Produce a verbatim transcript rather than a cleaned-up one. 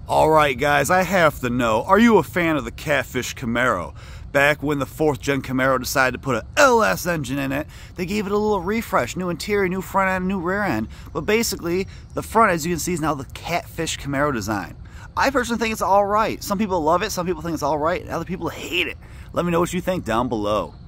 Alright guys, I have to know, are you a fan of the Catfish Camaro? Back when the fourth gen Camaro decided to put an L S engine in it, they gave it a little refresh, new interior, new front end, new rear end. But basically, the front, as you can see, is now the Catfish Camaro design. I personally think it's alright. Some people love it, some people think it's alright, and other people hate it. Let me know what you think down below.